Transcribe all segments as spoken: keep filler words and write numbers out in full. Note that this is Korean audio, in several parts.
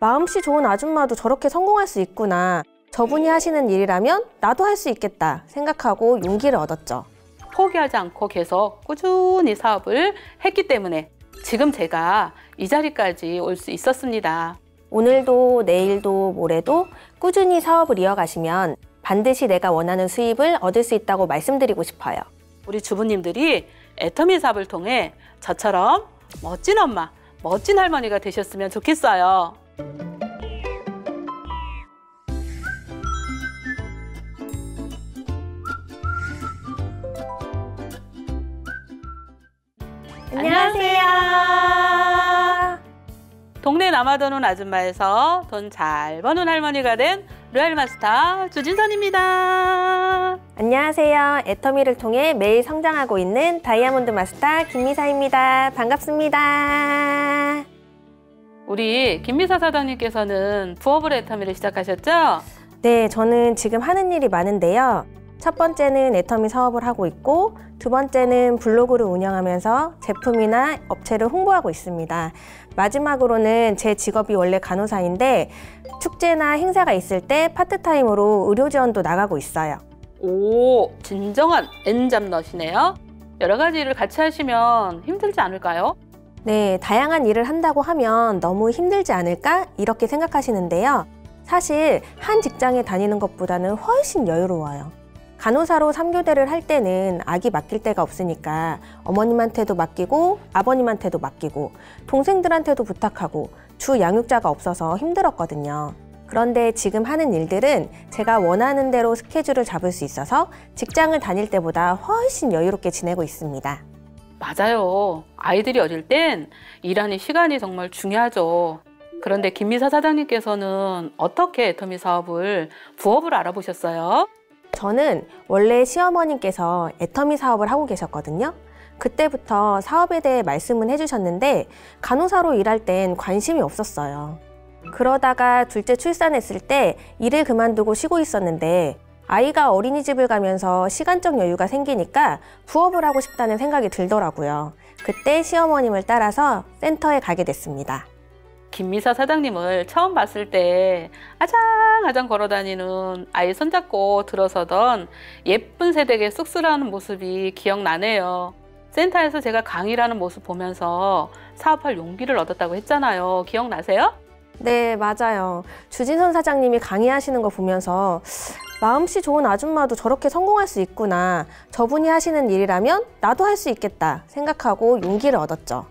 마음씨 좋은 아줌마도 저렇게 성공할 수 있구나. 저분이 하시는 일이라면 나도 할 수 있겠다 생각하고 용기를 얻었죠. 포기하지 않고 계속 꾸준히 사업을 했기 때문에 지금 제가 이 자리까지 올 수 있었습니다. 오늘도 내일도 모레도 꾸준히 사업을 이어가시면 반드시 내가 원하는 수입을 얻을 수 있다고 말씀드리고 싶어요. 우리 주부님들이 애터미 사업을 통해 저처럼 멋진 엄마, 멋진 할머니가 되셨으면 좋겠어요. 안녕하세요. 동네 남아도는 아줌마에서 돈 잘 버는 할머니가 된 로얄 마스터 주진선입니다. 안녕하세요. 애터미를 통해 매일 성장하고 있는 다이아몬드 마스터 김미사입니다. 반갑습니다. 우리 김미사 사장님께서는 부업으로 애터미를 시작하셨죠? 네, 저는 지금 하는 일이 많은데요. 첫 번째는 애터미 사업을 하고 있고, 두 번째는 블로그를 운영하면서 제품이나 업체를 홍보하고 있습니다. 마지막으로는 제 직업이 원래 간호사인데 축제나 행사가 있을 때 파트타임으로 의료 지원도 나가고 있어요. 오, 진정한 엔잡너시네요. 여러 가지 일을 같이 하시면 힘들지 않을까요? 네, 다양한 일을 한다고 하면 너무 힘들지 않을까? 이렇게 생각하시는데요. 사실 한 직장에 다니는 것보다는 훨씬 여유로워요. 간호사로 삼 교대를 할 때는 아기 맡길 데가 없으니까 어머님한테도 맡기고 아버님한테도 맡기고 동생들한테도 부탁하고 주 양육자가 없어서 힘들었거든요. 그런데 지금 하는 일들은 제가 원하는 대로 스케줄을 잡을 수 있어서 직장을 다닐 때보다 훨씬 여유롭게 지내고 있습니다. 맞아요. 아이들이 어릴 땐 일하는 시간이 정말 중요하죠. 그런데 김미사 사장님께서는 어떻게 애터미 사업을 부업을 알아보셨어요? 저는 원래 시어머님께서 애터미 사업을 하고 계셨거든요. 그때부터 사업에 대해 말씀은 해주셨는데 간호사로 일할 땐 관심이 없었어요. 그러다가 둘째 출산했을 때 일을 그만두고 쉬고 있었는데 아이가 어린이집을 가면서 시간적 여유가 생기니까 부업을 하고 싶다는 생각이 들더라고요. 그때 시어머님을 따라서 센터에 가게 됐습니다. 김미사 사장님을 처음 봤을 때 아장아장 걸어다니는 아이 손잡고 들어서던 예쁜 새댁의 쑥스러운 모습이 기억나네요. 센터에서 제가 강의를 하는 모습 보면서 사업할 용기를 얻었다고 했잖아요. 기억나세요? 네, 맞아요. 주진선 사장님이 강의하시는 거 보면서 마음씨 좋은 아줌마도 저렇게 성공할 수 있구나. 저분이 하시는 일이라면 나도 할 수 있겠다 생각하고 용기를 얻었죠.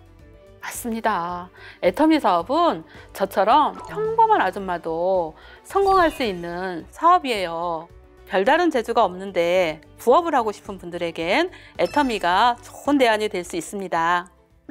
맞습니다. 애터미 사업은 저처럼 평범한 아줌마도 성공할 수 있는 사업이에요. 별다른 재주가 없는데 부업을 하고 싶은 분들에겐 애터미가 좋은 대안이 될 수 있습니다.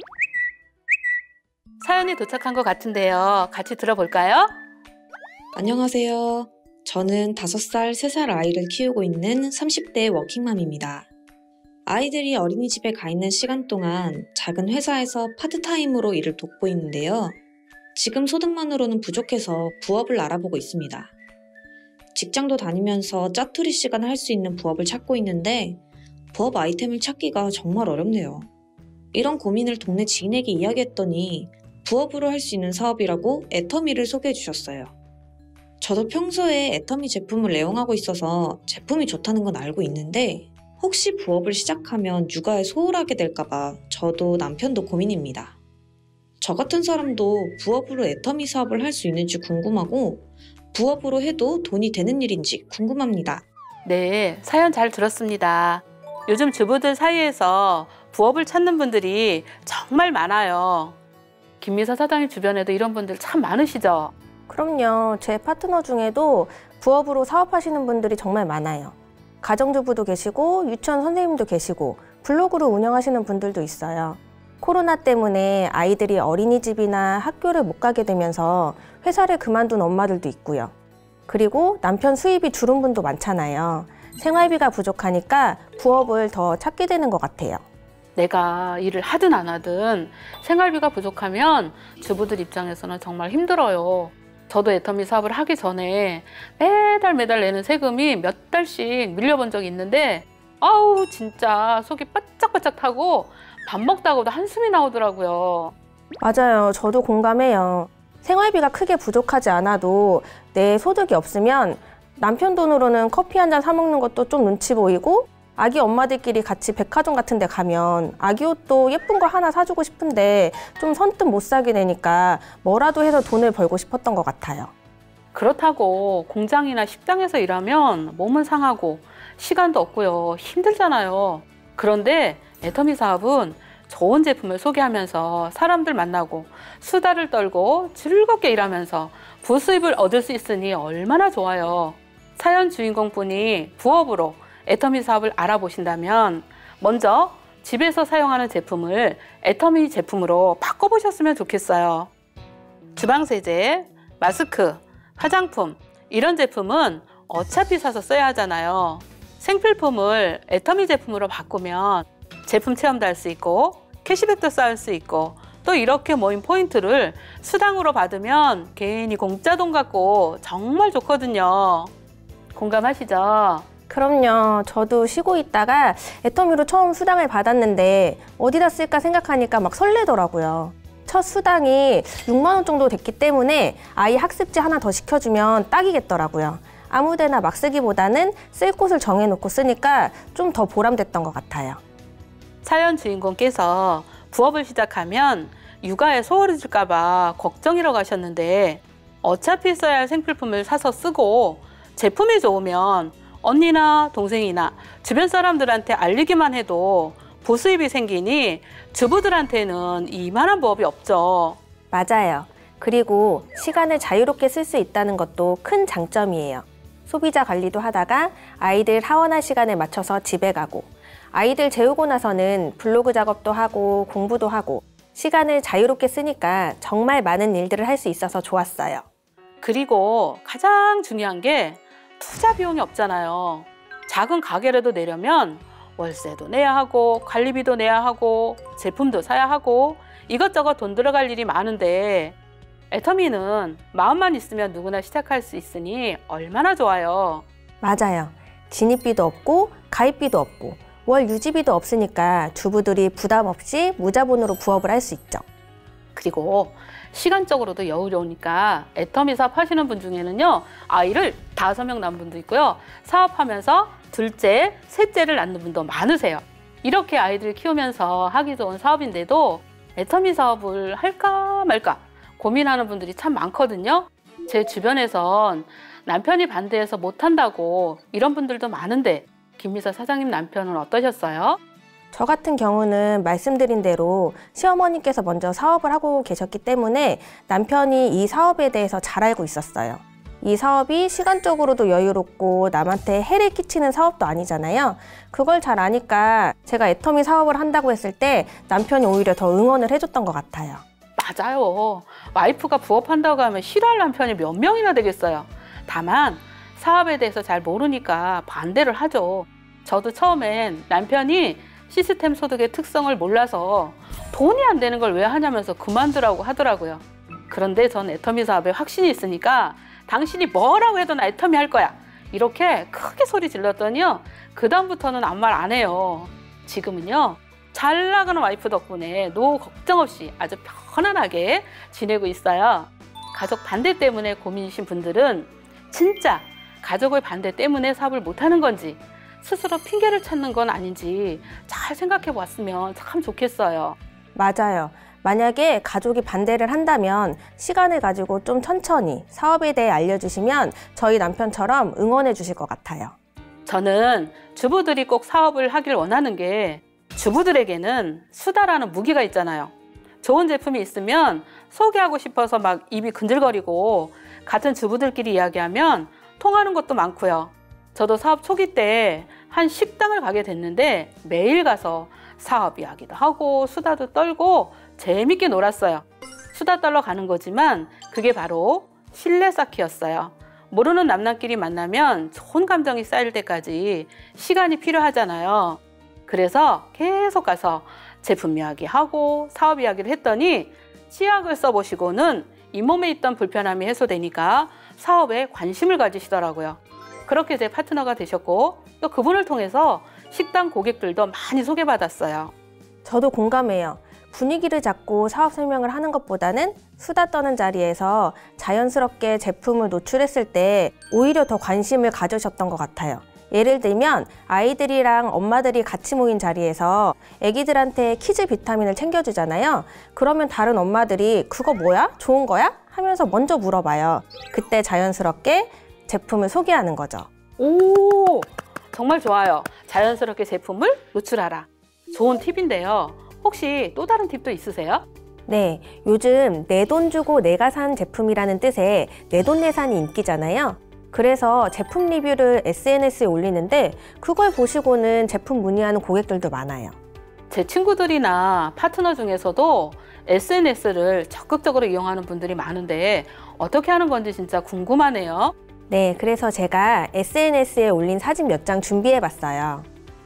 사연이 도착한 것 같은데요. 같이 들어볼까요? 안녕하세요. 저는 다섯 살, 세 살 아이를 키우고 있는 삼십 대 워킹맘입니다. 아이들이 어린이집에 가 있는 시간 동안 작은 회사에서 파트타임으로 일을 돕고 있는데요. 지금 소득만으로는 부족해서 부업을 알아보고 있습니다. 직장도 다니면서 짜투리 시간 할 수 있는 부업을 찾고 있는데 부업 아이템을 찾기가 정말 어렵네요. 이런 고민을 동네 지인에게 이야기했더니 부업으로 할 수 있는 사업이라고 애터미를 소개해 주셨어요. 저도 평소에 애터미 제품을 애용하고 있어서 제품이 좋다는 건 알고 있는데 혹시 부업을 시작하면 육아에 소홀하게 될까봐 저도 남편도 고민입니다. 저 같은 사람도 부업으로 애터미 사업을 할 수 있는지 궁금하고 부업으로 해도 돈이 되는 일인지 궁금합니다. 네, 사연 잘 들었습니다. 요즘 주부들 사이에서 부업을 찾는 분들이 정말 많아요. 김미사 사장님 주변에도 이런 분들 참 많으시죠? 그럼요. 제 파트너 중에도 부업으로 사업하시는 분들이 정말 많아요. 가정주부도 계시고 유치원 선생님도 계시고 블로그를 운영하시는 분들도 있어요. 코로나 때문에 아이들이 어린이집이나 학교를 못 가게 되면서 회사를 그만둔 엄마들도 있고요. 그리고 남편 수입이 줄은 분도 많잖아요. 생활비가 부족하니까 부업을 더 찾게 되는 것 같아요. 내가 일을 하든 안 하든 생활비가 부족하면 주부들 입장에서는 정말 힘들어요. 저도 애터미 사업을 하기 전에 매달 매달 내는 세금이 몇 달씩 밀려본 적이 있는데 아우 진짜 속이 바짝바짝 타고 밥 먹다가도 한숨이 나오더라고요. 맞아요. 저도 공감해요. 생활비가 크게 부족하지 않아도 내 소득이 없으면 남편 돈으로는 커피 한 잔 사 먹는 것도 좀 눈치 보이고, 아기 엄마들끼리 같이 백화점 같은 데 가면 아기 옷도 예쁜 거 하나 사주고 싶은데 좀 선뜻 못 사게 되니까 뭐라도 해서 돈을 벌고 싶었던 것 같아요. 그렇다고 공장이나 식당에서 일하면 몸은 상하고 시간도 없고요. 힘들잖아요. 그런데 애터미 사업은 좋은 제품을 소개하면서 사람들 만나고 수다를 떨고 즐겁게 일하면서 부수입을 얻을 수 있으니 얼마나 좋아요. 사연 주인공분이 부업으로 애터미 사업을 알아보신다면 먼저 집에서 사용하는 제품을 애터미 제품으로 바꿔보셨으면 좋겠어요. 주방세제, 마스크, 화장품 이런 제품은 어차피 사서 써야 하잖아요. 생필품을 애터미 제품으로 바꾸면 제품 체험도 할 수 있고 캐시백도 쌓을 수 있고 또 이렇게 모인 포인트를 수당으로 받으면 괜히 공짜 돈 같고 정말 좋거든요. 공감하시죠? 그럼요. 저도 쉬고 있다가 애터미로 처음 수당을 받았는데 어디다 쓸까 생각하니까 막 설레더라고요. 첫 수당이 육만 원 정도 됐기 때문에 아이 학습지 하나 더 시켜주면 딱이겠더라고요. 아무데나 막 쓰기보다는 쓸 곳을 정해놓고 쓰니까 좀 더 보람됐던 것 같아요. 사연 주인공께서 부업을 시작하면 육아에 소홀해질까 봐 걱정이라고 하셨는데 어차피 써야 할 생필품을 사서 쓰고 제품이 좋으면 언니나 동생이나 주변 사람들한테 알리기만 해도 부수입이 생기니 주부들한테는 이만한 부업이 없죠. 맞아요. 그리고 시간을 자유롭게 쓸 수 있다는 것도 큰 장점이에요. 소비자 관리도 하다가 아이들 하원할 시간에 맞춰서 집에 가고, 아이들 재우고 나서는 블로그 작업도 하고 공부도 하고 시간을 자유롭게 쓰니까 정말 많은 일들을 할 수 있어서 좋았어요. 그리고 가장 중요한 게 투자 비용이 없잖아요. 작은 가게라도 내려면 월세도 내야 하고 관리비도 내야 하고 제품도 사야 하고 이것저것 돈 들어갈 일이 많은데 애터미는 마음만 있으면 누구나 시작할 수 있으니 얼마나 좋아요. 맞아요. 진입비도 없고 가입비도 없고 월 유지비도 없으니까 주부들이 부담 없이 무자본으로 부업을 할 수 있죠. 그리고 시간적으로도 여유로우니까 애터미 사업 하시는 분 중에는요, 아이를 다섯 명 낳은 분도 있고요, 사업하면서 둘째, 셋째를 낳는 분도 많으세요. 이렇게 아이들 키우면서 하기 좋은 사업인데도 애터미 사업을 할까 말까 고민하는 분들이 참 많거든요. 제 주변에선 남편이 반대해서 못한다고 이런 분들도 많은데 김미서 사장님 남편은 어떠셨어요? 저 같은 경우는 말씀드린 대로 시어머니께서 먼저 사업을 하고 계셨기 때문에 남편이 이 사업에 대해서 잘 알고 있었어요. 이 사업이 시간적으로도 여유롭고 남한테 해를 끼치는 사업도 아니잖아요. 그걸 잘 아니까 제가 애터미 사업을 한다고 했을 때 남편이 오히려 더 응원을 해줬던 것 같아요. 맞아요. 와이프가 부업한다고 하면 싫어할 남편이 몇 명이나 되겠어요. 다만 사업에 대해서 잘 모르니까 반대를 하죠. 저도 처음엔 남편이 시스템 소득의 특성을 몰라서 돈이 안 되는 걸 왜 하냐면서 그만두라고 하더라고요. 그런데 전 애터미 사업에 확신이 있으니까 당신이 뭐라고 해도 나 애터미 할 거야. 이렇게 크게 소리 질렀더니요. 그 다음부터는 아무 말 안 해요. 지금은요. 잘 나가는 와이프 덕분에 노후 걱정 없이 아주 편안하게 지내고 있어요. 가족 반대 때문에 고민이신 분들은 진짜 가족의 반대 때문에 사업을 못하는 건지 스스로 핑계를 찾는 건 아닌지 잘 생각해 보았으면 참 좋겠어요. 맞아요. 만약에 가족이 반대를 한다면 시간을 가지고 좀 천천히 사업에 대해 알려주시면 저희 남편처럼 응원해 주실 것 같아요. 저는 주부들이 꼭 사업을 하길 원하는 게 주부들에게는 수다라는 무기가 있잖아요. 좋은 제품이 있으면 소개하고 싶어서 막 입이 근질거리고 같은 주부들끼리 이야기하면 통하는 것도 많고요. 저도 사업 초기 때 한 식당을 가게 됐는데 매일 가서 사업 이야기도 하고 수다도 떨고 재밌게 놀았어요. 수다 떨러 가는 거지만 그게 바로 신뢰 쌓기였어요. 모르는 남남끼리 만나면 좋은 감정이 쌓일 때까지 시간이 필요하잖아요. 그래서 계속 가서 제품 이야기하고 사업 이야기를 했더니 치약을 써보시고는 잇몸에 있던 불편함이 해소되니까 사업에 관심을 가지시더라고요. 그렇게 제 파트너가 되셨고 또 그분을 통해서 식당 고객들도 많이 소개받았어요. 저도 공감해요. 분위기를 잡고 사업 설명을 하는 것보다는 수다 떠는 자리에서 자연스럽게 제품을 노출했을 때 오히려 더 관심을 가져셨던 것 같아요. 예를 들면 아이들이랑 엄마들이 같이 모인 자리에서 애기들한테 키즈 비타민을 챙겨주잖아요. 그러면 다른 엄마들이 그거 뭐야? 좋은 거야? 하면서 먼저 물어봐요. 그때 자연스럽게 제품을 소개하는 거죠. 오, 정말 좋아요. 자연스럽게 제품을 노출하라. 좋은 팁인데요. 혹시 또 다른 팁도 있으세요? 네, 요즘 내 돈 주고 내가 산 제품이라는 뜻의 내돈내산이 인기잖아요. 그래서 제품 리뷰를 에스엔에스에 올리는데 그걸 보시고는 제품 문의하는 고객들도 많아요. 제 친구들이나 파트너 중에서도 에스엔에스를 적극적으로 이용하는 분들이 많은데 어떻게 하는 건지 진짜 궁금하네요. 네, 그래서 제가 에스엔에스에 올린 사진 몇 장 준비해봤어요.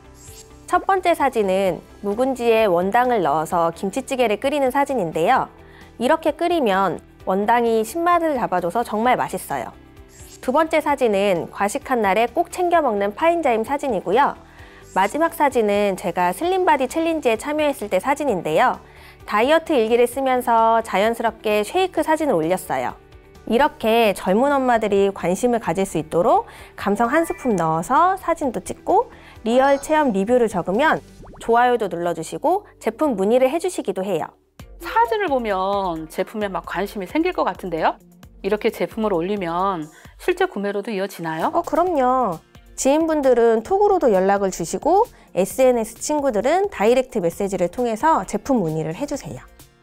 첫 번째 사진은 묵은지에 원당을 넣어서 김치찌개를 끓이는 사진인데요. 이렇게 끓이면 원당이 신맛을 잡아줘서 정말 맛있어요. 두 번째 사진은 과식한 날에 꼭 챙겨 먹는 파인자임 사진이고요. 마지막 사진은 제가 슬림바디 챌린지에 참여했을 때 사진인데요. 다이어트 일기를 쓰면서 자연스럽게 쉐이크 사진을 올렸어요. 이렇게 젊은 엄마들이 관심을 가질 수 있도록 감성 한 스푼 넣어서 사진도 찍고 리얼 체험 리뷰를 적으면 좋아요도 눌러주시고 제품 문의를 해주시기도 해요. 사진을 보면 제품에 막 관심이 생길 것 같은데요? 이렇게 제품을 올리면 실제 구매로도 이어지나요? 어, 그럼요. 지인분들은 톡으로도 연락을 주시고 에스엔에스 친구들은 다이렉트 메시지를 통해서 제품 문의를 해주세요.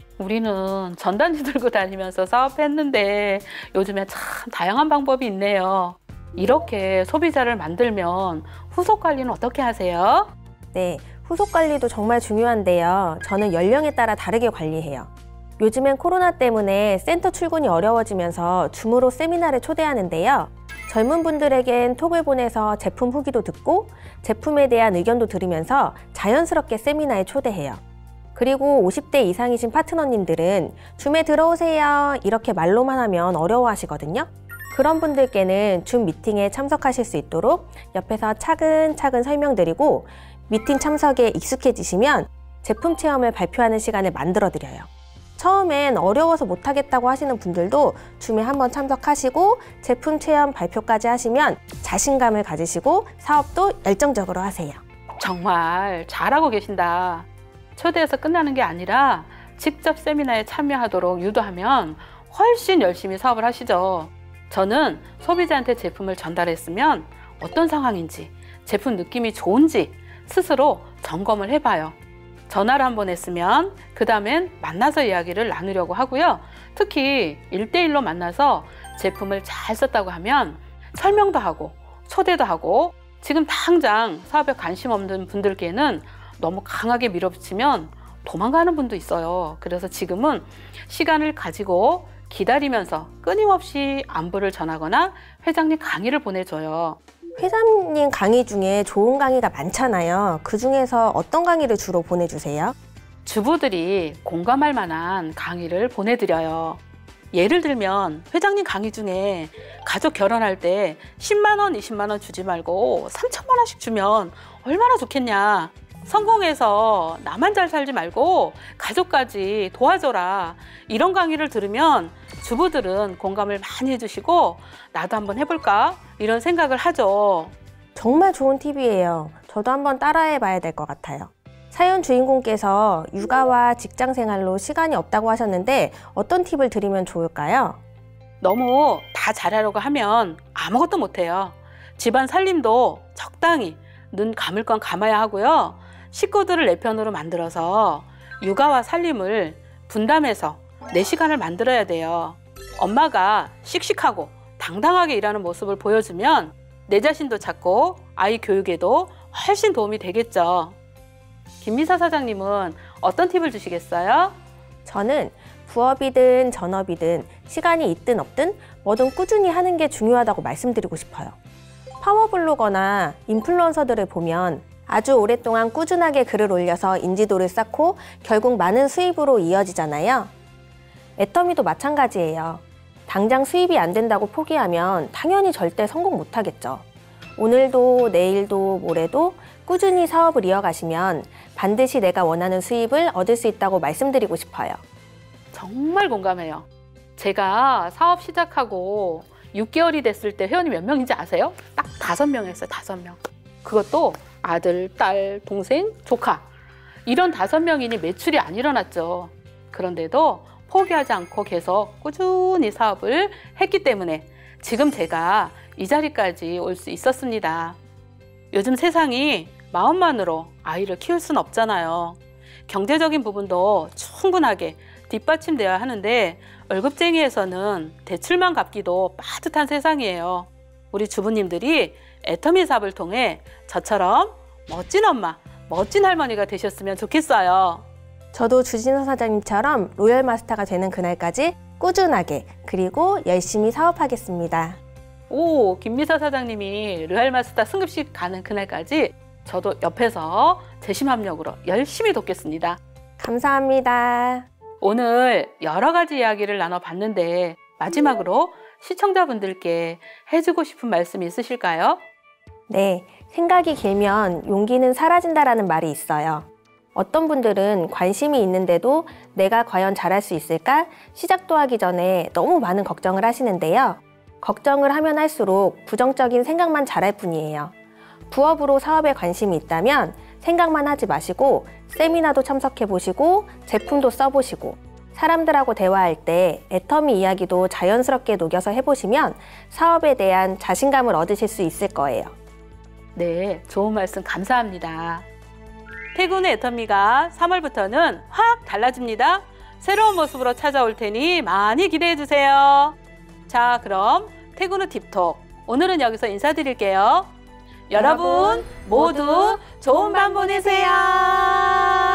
우리는 전단지 들고 다니면서 사업했는데 요즘에 참 다양한 방법이 있네요. 이렇게 소비자를 만들면 후속 관리는 어떻게 하세요? 네, 후속 관리도 정말 중요한데요. 저는 연령에 따라 다르게 관리해요. 요즘엔 코로나 때문에 센터 출근이 어려워지면서 줌으로 세미나를 초대하는데요. 젊은 분들에겐 톡을 보내서 제품 후기도 듣고 제품에 대한 의견도 들으면서 자연스럽게 세미나에 초대해요. 그리고 오십 대 이상이신 파트너님들은 줌에 들어오세요 이렇게 말로만 하면 어려워하시거든요. 그런 분들께는 줌 미팅에 참석하실 수 있도록 옆에서 차근차근 설명드리고 미팅 참석에 익숙해지시면 제품 체험을 발표하는 시간을 만들어드려요. 처음엔 어려워서 못하겠다고 하시는 분들도 줌에 한번 참석하시고 제품 체험 발표까지 하시면 자신감을 가지시고 사업도 열정적으로 하세요. 정말 잘하고 계신다. 초대해서 끝나는 게 아니라 직접 세미나에 참여하도록 유도하면 훨씬 열심히 사업을 하시죠. 저는 소비자한테 제품을 전달했으면 어떤 상황인지, 제품 느낌이 좋은지 스스로 점검을 해봐요. 전화를 한번 했으면 그 다음엔 만나서 이야기를 나누려고 하고요. 특히 일 대일로 만나서 제품을 잘 썼다고 하면 설명도 하고 초대도 하고 지금 당장 사업에 관심 없는 분들께는 너무 강하게 밀어붙이면 도망가는 분도 있어요. 그래서 지금은 시간을 가지고 기다리면서 끊임없이 안부를 전하거나 회장님 강의를 보내줘요. 회장님 강의 중에 좋은 강의가 많잖아요. 그 중에서 어떤 강의를 주로 보내주세요? 주부들이 공감할 만한 강의를 보내드려요. 예를 들면 회장님 강의 중에 가족 결혼할 때 십만 원, 이십만 원 주지 말고 삼천만 원씩 주면 얼마나 좋겠냐. 성공해서 나만 잘 살지 말고 가족까지 도와줘라. 이런 강의를 들으면 주부들은 공감을 많이 해주시고 나도 한번 해볼까? 이런 생각을 하죠. 정말 좋은 팁이에요. 저도 한번 따라해 봐야 될 것 같아요. 사연 주인공께서 육아와 직장 생활로 시간이 없다고 하셨는데 어떤 팁을 드리면 좋을까요? 너무 다 잘하려고 하면 아무것도 못해요. 집안 살림도 적당히 눈 감을 건 감아야 하고요. 식구들을 내 편으로 만들어서 육아와 살림을 분담해서 내 시간을 만들어야 돼요. 엄마가 씩씩하고 당당하게 일하는 모습을 보여주면 내 자신도 찾고 아이 교육에도 훨씬 도움이 되겠죠. 김미사 사장님은 어떤 팁을 주시겠어요? 저는 부업이든 전업이든 시간이 있든 없든 뭐든 꾸준히 하는 게 중요하다고 말씀드리고 싶어요. 파워블로거나 인플루언서들을 보면 아주 오랫동안 꾸준하게 글을 올려서 인지도를 쌓고 결국 많은 수입으로 이어지잖아요. 애터미도 마찬가지예요. 당장 수입이 안 된다고 포기하면 당연히 절대 성공 못하겠죠. 오늘도 내일도 모레도 꾸준히 사업을 이어가시면 반드시 내가 원하는 수입을 얻을 수 있다고 말씀드리고 싶어요. 정말 공감해요. 제가 사업 시작하고 육 개월이 됐을 때 회원이 몇 명인지 아세요? 딱 다섯 명이었어요. 다섯 명. 그것도 아들, 딸, 동생, 조카. 이런 다섯 명이니 매출이 안 일어났죠. 그런데도 포기하지 않고 계속 꾸준히 사업을 했기 때문에 지금 제가 이 자리까지 올 수 있었습니다. 요즘 세상이 마음만으로 아이를 키울 수는 없잖아요. 경제적인 부분도 충분하게 뒷받침돼야 하는데 월급쟁이에서는 대출만 갚기도 빠듯한 세상이에요. 우리 주부님들이 애터미 사업을 통해 저처럼 멋진 엄마, 멋진 할머니가 되셨으면 좋겠어요. 저도 주진서 사장님처럼 로열 마스터가 되는 그날까지 꾸준하게 그리고 열심히 사업하겠습니다. 오, 김미사 사장님이 로열 마스터 승급식 가는 그날까지 저도 옆에서 재심합력으로 열심히 돕겠습니다. 감사합니다. 오늘 여러 가지 이야기를 나눠봤는데 마지막으로 시청자분들께 해주고 싶은 말씀 있으실까요? 네, 생각이 길면 용기는 사라진다라는 말이 있어요. 어떤 분들은 관심이 있는데도 내가 과연 잘할 수 있을까? 시작도 하기 전에 너무 많은 걱정을 하시는데요. 걱정을 하면 할수록 부정적인 생각만 잘할 뿐이에요. 부업으로 사업에 관심이 있다면 생각만 하지 마시고 세미나도 참석해보시고 제품도 써보시고 사람들하고 대화할 때 애터미 이야기도 자연스럽게 녹여서 해보시면 사업에 대한 자신감을 얻으실 수 있을 거예요. 네, 좋은 말씀 감사합니다. 태군의 애터미가 삼월부터는 확 달라집니다. 새로운 모습으로 찾아올 테니 많이 기대해주세요. 자, 그럼 태군의 팁톡 오늘은 여기서 인사드릴게요. 여러분 모두 좋은 밤 보내세요.